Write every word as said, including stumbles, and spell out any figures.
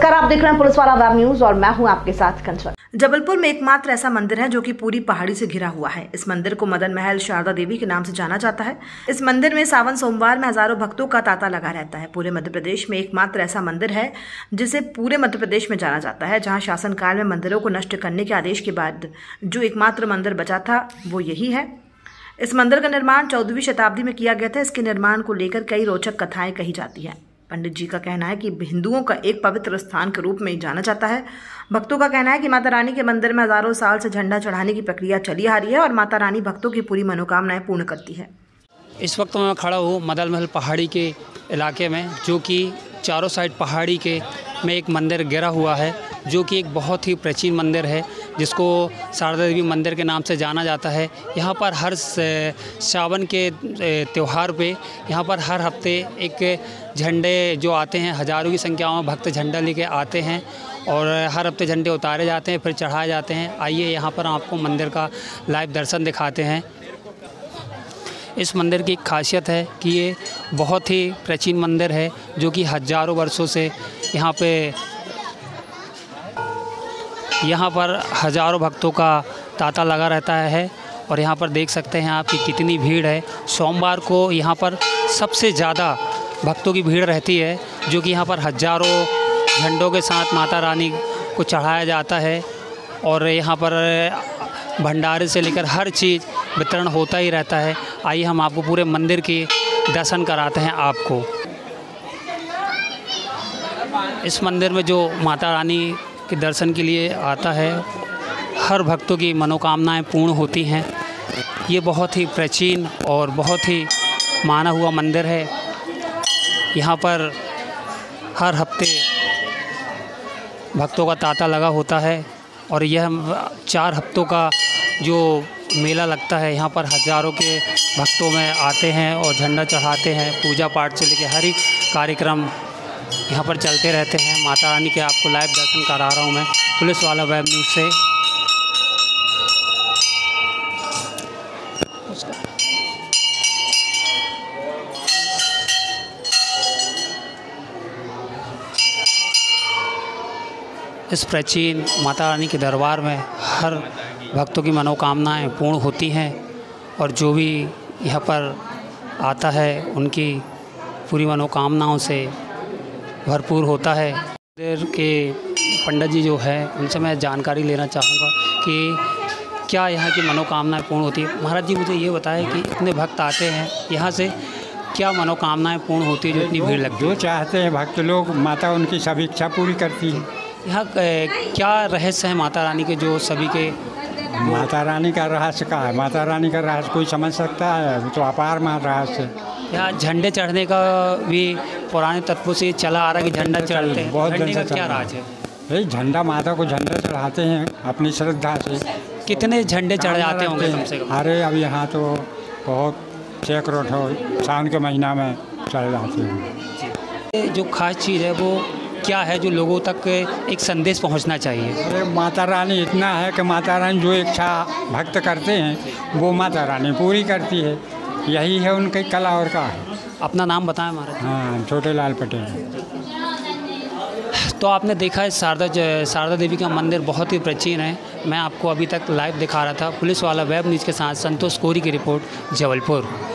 नमस्कार, आप देख रहे हैं पुलिस वाला वेब न्यूज और मैं हूं आपके साथ कंचन। जबलपुर में एकमात्र ऐसा मंदिर है जो कि पूरी पहाड़ी से घिरा हुआ है। इस मंदिर को मदन महल शारदा देवी के नाम से जाना जाता है। इस मंदिर में सावन सोमवार में हजारों भक्तों का तांता लगा रहता है। पूरे मध्य प्रदेश में एकमात्र ऐसा मंदिर है जिसे पूरे मध्य प्रदेश में जाना जाता है, जहाँ शासन काल में मंदिरों को नष्ट करने के आदेश के बाद जो एकमात्र मंदिर बचा था वो यही है। इस मंदिर का निर्माण चौदहवीं शताब्दी में किया गया था। इसके निर्माण को लेकर कई रोचक कथाएं कही जाती हैं। पंडित जी का कहना है कि हिंदुओं का एक पवित्र स्थान के रूप में जाना जाता है। भक्तों का कहना है कि माता रानी के मंदिर में हजारों साल से झंडा चढ़ाने की प्रक्रिया चली आ रही है और माता रानी भक्तों की पूरी मनोकामनाएं पूर्ण करती है। इस वक्त मैं खड़ा हूँ मदन महल पहाड़ी के इलाके में, जो कि चारों साइड पहाड़ी के में एक मंदिर गिरा हुआ है, जो कि एक बहुत ही प्राचीन मंदिर है, जिसको शारदा देवी मंदिर के नाम से जाना जाता है। यहाँ पर हर सावन के त्यौहार पे यहाँ पर हर हफ्ते एक झंडे जो आते हैं, हज़ारों की संख्या में भक्त झंडा लेके आते हैं और हर हफ्ते झंडे उतारे जाते हैं, फिर चढ़ाए जाते हैं। आइए यहाँ पर आपको मंदिर का लाइव दर्शन दिखाते हैं। इस मंदिर की एक खासियत है कि ये बहुत ही प्राचीन मंदिर है, जो कि हज़ारों वर्षों से यहाँ पे यहाँ पर हज़ारों भक्तों का तांता लगा रहता है। और यहाँ पर देख सकते हैं आप कि कितनी भीड़ है। सोमवार को यहाँ पर सबसे ज़्यादा भक्तों की भीड़ रहती है, जो कि यहाँ पर हज़ारों झंडों के साथ माता रानी को चढ़ाया जाता है और यहाँ पर भंडारे से लेकर हर चीज़ वितरण होता ही रहता है। आइए हम आपको पूरे मंदिर के दर्शन कराते हैं आपको। इस मंदिर में जो माता रानी के दर्शन के लिए आता है, हर भक्तों की मनोकामनाएं पूर्ण होती हैं। ये बहुत ही प्राचीन और बहुत ही माना हुआ मंदिर है। यहाँ पर हर हफ्ते भक्तों का तांता लगा होता है और यह चार हफ्तों का जो मेला लगता है, यहाँ पर हज़ारों के भक्तों में आते हैं और झंडा चढ़ाते हैं। पूजा पाठ से लेकर हर एक कार्यक्रम यहाँ पर चलते रहते हैं। माता रानी के आपको लाइव दर्शन करा रहा हूँ मैं पुलिस वाला वेब न्यूज़ से। इस प्राचीन माता रानी के दरबार में हर भक्तों की मनोकामनाएं पूर्ण होती हैं और जो भी यहाँ पर आता है उनकी पूरी मनोकामनाओं से भरपूर होता है। मंदिर के पंडित जी जो है उनसे मैं जानकारी लेना चाहूँगा कि क्या यहाँ की मनोकामनाएं पूर्ण होती है। महाराज जी, मुझे ये बताएं कि इतने भक्त आते हैं, यहाँ से क्या मनोकामनाएं पूर्ण होती है जो इतनी भीड़ लगती है? जो चाहते हैं भक्त लोग, माता उनकी सभी इच्छा पूरी करती है। यहाँ क्या रहस्य है माता रानी के जो सभी के? माता रानी का रहस्य का है, माता रानी का रहस्य कोई समझ सकता है, तो अपार मान रहस्य। यहाँ झंडे चढ़ने का भी पुराने तत्वों से चला आ रहा है कि झंडा चढ़ते हैं। बहुत झंडे का क्या राज है? भाई झंडा, माता को झंडा चढ़ाते हैं अपनी श्रद्धा से। कितने झंडे चढ़ जाते होंगे कम से कम? अरे अब यहाँ तो बहुत सैकड़ों सावन के महीना में चढ़ जाते हैं। जो खास चीज़ है वो क्या है जो लोगों तक एक संदेश पहुंचना चाहिए? अरे माता रानी इतना है कि माता रानी जो इच्छा भक्त करते हैं वो माता रानी पूरी करती है। यही है उनकी कला और का है। अपना नाम बताएं महाराज। हाँ, छोटे लाल पटेल। तो आपने देखा है शारदा शारदा देवी का मंदिर बहुत ही प्राचीन है। मैं आपको अभी तक लाइव दिखा रहा था पुलिस वाला वेब न्यूज़ के साथ संतोष कोरी की रिपोर्ट, जबलपुर।